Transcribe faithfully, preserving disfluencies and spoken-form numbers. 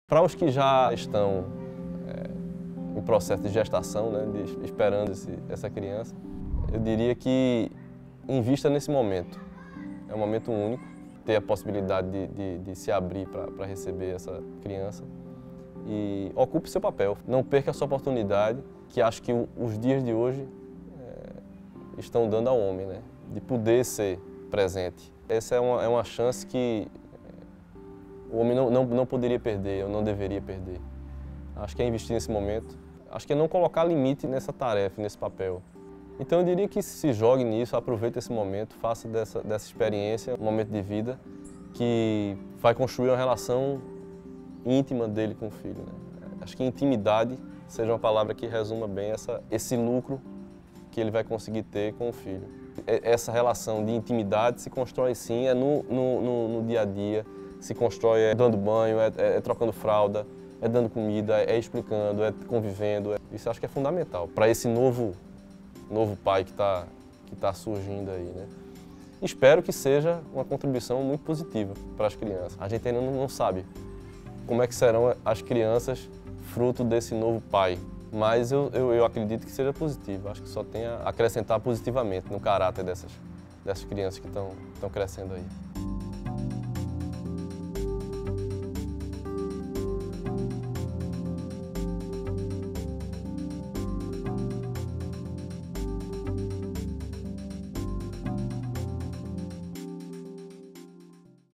Para os que já estão é, em processo de gestação, né, de, esperando esse, essa criança, eu diria que invista nesse momento. É um momento único, ter a possibilidade de, de, de se abrir para receber essa criança e ocupe seu papel. Não perca essa oportunidade que acho que os dias de hoje é, estão dando ao homem, né, de poder ser presente. Essa é uma, é uma chance que o homem não, não, não poderia perder, ou não deveria perder. Acho que é investir nesse momento. Acho que é não colocar limite nessa tarefa, nesse papel. Então eu diria que se jogue nisso, aproveite esse momento, faça dessa, dessa experiência um momento de vida que vai construir uma relação íntima dele com o filho, né? Acho que intimidade seja uma palavra que resuma bem essa, esse lucro que ele vai conseguir ter com o filho. Essa relação de intimidade se constrói sim, é no, no, no, no dia a dia, se constrói é dando banho, é, é, é trocando fralda, é dando comida, é explicando, é convivendo. É... Isso acho que é fundamental para esse novo, novo pai que está que tá surgindo aí, né? Espero que seja uma contribuição muito positiva para as crianças. A gente ainda não, não sabe como é que serão as crianças fruto desse novo pai, mas eu, eu, eu acredito que seja positivo. Acho que só tem a acrescentar positivamente no caráter dessas, dessas crianças que estão crescendo aí.